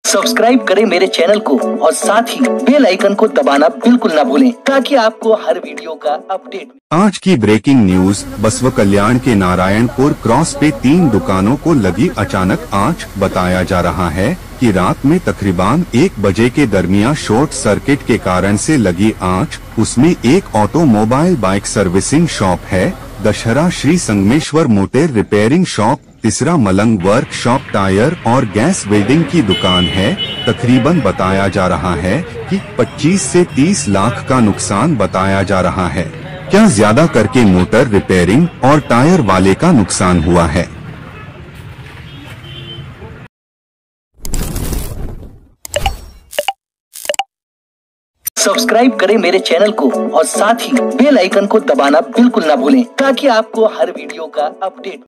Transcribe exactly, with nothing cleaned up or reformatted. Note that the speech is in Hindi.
सब्सक्राइब करें मेरे चैनल को और साथ ही बेल आइकन को दबाना बिल्कुल ना भूलें ताकि आपको हर वीडियो का अपडेट। आज की ब्रेकिंग न्यूज, बसव कल्याण के नारायणपुर क्रॉस पे तीन दुकानों को लगी अचानक आंच। बताया जा रहा है कि रात में तकरीबन एक बजे के दरमियान शॉर्ट सर्किट के कारण से लगी आंच। उसमें एक ऑटोमोबाइल बाइक सर्विसिंग शॉप है, Dussehra Shri Sangameshwar motor repairing shop, तीसरा मलंग वर्कशॉप, टायर और गैस वेल्डिंग की दुकान है। तकरीबन बताया जा रहा है कि पच्चीस से तीस लाख का नुकसान बताया जा रहा है। क्या ज्यादा करके मोटर रिपेयरिंग और टायर वाले का नुकसान हुआ है। सब्सक्राइब करें मेरे चैनल को और साथ ही बेल आइकन को दबाना बिल्कुल ना भूलें ताकि आपको हर वीडियो का अपडेट